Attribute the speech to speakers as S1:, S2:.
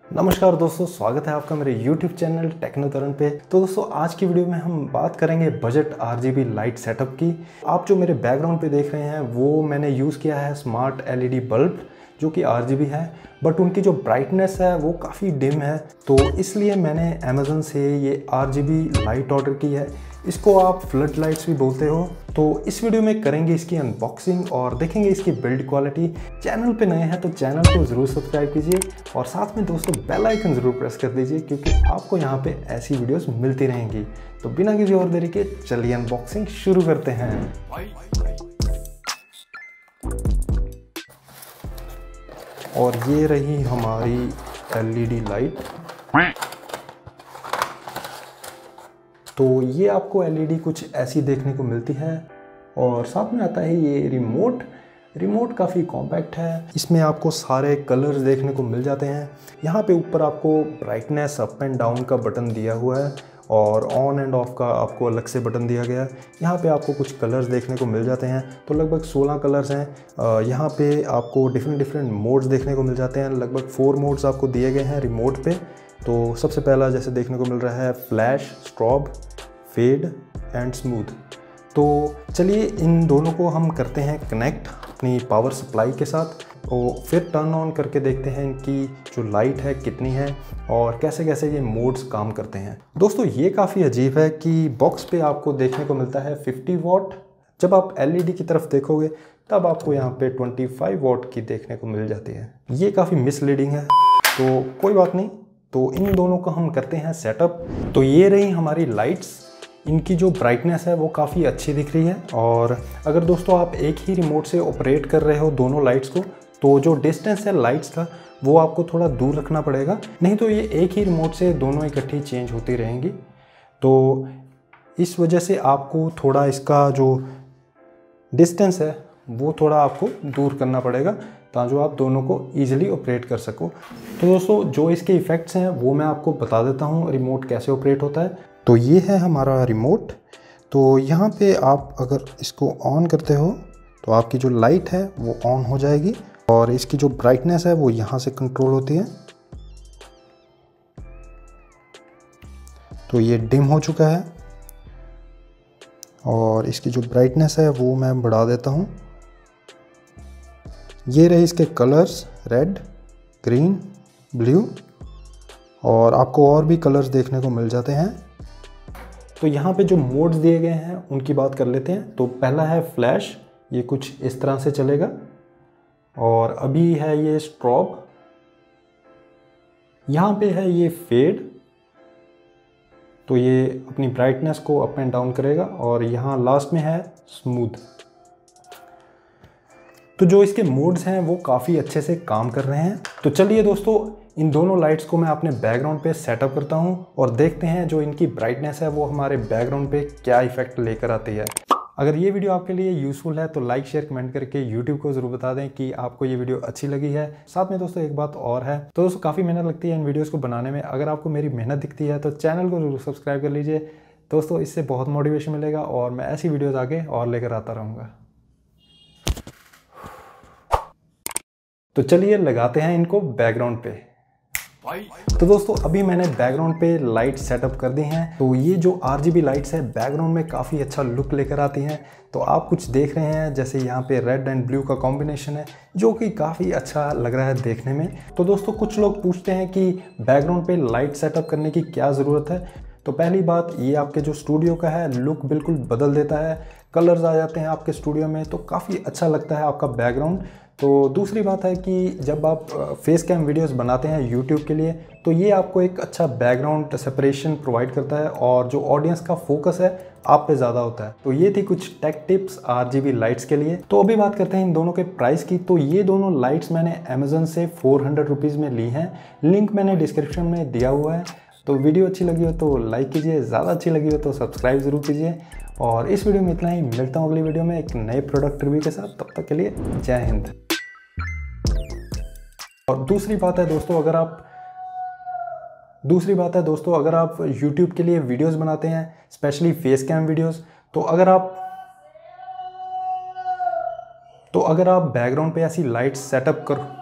S1: नमस्कार दोस्तों, स्वागत है आपका मेरे YouTube चैनल टेक्नो तरण पे। तो दोस्तों आज की वीडियो में हम बात करेंगे बजट RGB लाइट सेटअप की। आप जो मेरे बैकग्राउंड पे देख रहे हैं वो मैंने यूज़ किया है स्मार्ट LED बल्ब जो कि RGB है, बट उनकी जो ब्राइटनेस है वो काफ़ी डिम है। तो इसलिए मैंने अमेज़न से ये RGB लाइट ऑर्डर की है। इसको आप फ्लड लाइट्स भी बोलते हो। तो इस वीडियो में करेंगे इसकी अनबॉक्सिंग और देखेंगे इसकी बिल्ड क्वालिटी। चैनल पे नए हैं तो चैनल को ज़रूर सब्सक्राइब कीजिए और साथ में दोस्तों बेल आइकन ज़रूर प्रेस कर दीजिए क्योंकि आपको यहाँ पे ऐसी वीडियोस मिलती रहेंगी। तो बिना किसी और देरी के चलिए अनबॉक्सिंग शुरू करते हैं। और ये रही हमारी LED लाइट। तो ये आपको LED कुछ ऐसी देखने को मिलती है और साथ में आता है ये रिमोट काफ़ी कॉम्पैक्ट है। इसमें आपको सारे कलर्स देखने को मिल जाते हैं। यहाँ पे ऊपर आपको ब्राइटनेस अप एंड डाउन का बटन दिया हुआ है और ऑन एंड ऑफ का आपको अलग से बटन दिया गया है। यहाँ पे आपको कुछ कलर्स देखने को मिल जाते हैं, तो लगभग 16 कलर्स हैं। यहाँ पे आपको डिफरेंट मोड्स देखने को मिल जाते हैं। लगभग 4 मोड्स आपको दिए गए हैं रिमोट पे। तो सबसे पहला जैसे देखने को मिल रहा है flash, strobe, fade and smooth. तो चलिए इन दोनों को हम करते हैं कनेक्ट अपनी पावर सप्लाई के साथ। तो फिर टर्न ऑन करके देखते हैं इनकी जो लाइट है कितनी है और कैसे कैसे ये मोड्स काम करते हैं। दोस्तों ये काफ़ी अजीब है कि बॉक्स पे आपको देखने को मिलता है 50 वॉट। जब आप LED की तरफ देखोगे तब आपको यहाँ पे 25 वॉट की देखने को मिल जाती है। ये काफ़ी मिसलीडिंग है, तो कोई बात नहीं। तो इन दोनों को हम करते हैं सेटअप। तो ये रही हमारी लाइट्स। इनकी जो ब्राइटनेस है वो काफ़ी अच्छी दिख रही है। और अगर दोस्तों आप एक ही रिमोट से ऑपरेट कर रहे हो दोनों लाइट्स को, तो जो डिस्टेंस है लाइट्स का वो आपको थोड़ा दूर रखना पड़ेगा, नहीं तो ये एक ही रिमोट से दोनों इकट्ठी चेंज होती रहेंगी। तो इस वजह से आपको थोड़ा इसका जो डिस्टेंस है वो थोड़ा आपको दूर करना पड़ेगा ताकि आप दोनों को ईजिली ऑपरेट कर सको। तो दोस्तों जो इसके इफ़ेक्ट्स हैं वो मैं आपको बता देता हूँ रिमोट कैसे ऑपरेट होता है। तो ये है हमारा रिमोट। तो यहाँ पे आप अगर इसको ऑन करते हो तो आपकी जो लाइट है वो ऑन हो जाएगी और इसकी जो ब्राइटनेस है वो यहाँ से कंट्रोल होती है। तो ये डिम हो चुका है और इसकी जो ब्राइटनेस है वो मैं बढ़ा देता हूँ। ये रहे इसके कलर्स, रेड, ग्रीन, ब्लू, और आपको और भी कलर्स देखने को मिल जाते हैं। तो यहाँ पे जो मोड्स दिए गए हैं उनकी बात कर लेते हैं। तो पहला है फ्लैश, ये कुछ इस तरह से चलेगा। और अभी है ये स्ट्रॉब। यहाँ पे है ये फेड, तो ये अपनी ब्राइटनेस को अप एंड डाउन करेगा। और यहाँ लास्ट में है स्मूथ। तो जो इसके मोड्स हैं वो काफ़ी अच्छे से काम कर रहे हैं। तो चलिए दोस्तों इन दोनों लाइट्स को मैं अपने बैकग्राउंड पे सेटअप करता हूं और देखते हैं जो इनकी ब्राइटनेस है वो हमारे बैकग्राउंड पे क्या इफेक्ट लेकर आती है। अगर ये वीडियो आपके लिए यूज़फुल है तो लाइक, शेयर, कमेंट करके YouTube को ज़रूर बता दें कि आपको ये वीडियो अच्छी लगी है। साथ में दोस्तों एक बात और है, तो दोस्तों काफ़ी मेहनत लगती है इन वीडियोज़ को बनाने में। अगर आपको मेरी मेहनत दिखती है तो चैनल को ज़रूर सब्सक्राइब कर लीजिए दोस्तों, इससे बहुत मोटिवेशन मिलेगा और मैं ऐसी वीडियोज़ आगे और लेकर आता रहूँगा। तो चलिए लगाते हैं इनको बैकग्राउंड पे। तो दोस्तों अभी मैंने बैकग्राउंड पे लाइट सेटअप कर दी हैं। तो ये जो RGB लाइट्स है बैकग्राउंड में काफ़ी अच्छा लुक लेकर आती हैं। तो आप कुछ देख रहे हैं जैसे यहाँ पे रेड एंड ब्लू का कॉम्बिनेशन है जो कि काफ़ी अच्छा लग रहा है देखने में। तो दोस्तों कुछ लोग पूछते हैं कि बैकग्राउंड पे लाइट सेटअप करने की क्या ज़रूरत है। तो पहली बात, ये आपके जो स्टूडियो का है लुक बिल्कुल बदल देता है। कलर्स आ जाते हैं आपके स्टूडियो में तो काफ़ी अच्छा लगता है आपका बैकग्राउंड। तो दूसरी बात है कि जब आप फेस कैम वीडियोस बनाते हैं YouTube के लिए तो ये आपको एक अच्छा बैकग्राउंड सेपरेशन प्रोवाइड करता है और जो ऑडियंस का फोकस है आप पे ज़्यादा होता है। तो ये थी कुछ टेक टिप्स RGB लाइट्स के लिए। तो अभी बात करते हैं इन दोनों के प्राइस की। तो ये दोनों लाइट्स मैंने अमेज़न से 400 रुपीज़ में ली हैं। लिंक मैंने डिस्क्रिप्शन में दिया हुआ है। तो वीडियो अच्छी लगी हो तो लाइक कीजिए, ज़्यादा अच्छी लगी हो तो सब्सक्राइब ज़रूर कीजिए। और इस वीडियो में इतना ही। मिलता हूँ अगली वीडियो में एक नए प्रोडक्ट रिव्यू के साथ। तब तक के लिए जय हिंद। और दूसरी बात है दोस्तों अगर आप YouTube के लिए वीडियोस बनाते हैं, स्पेशली फेस कैम वीडियोस, तो अगर आप बैकग्राउंड पे ऐसी लाइट्स सेटअप कर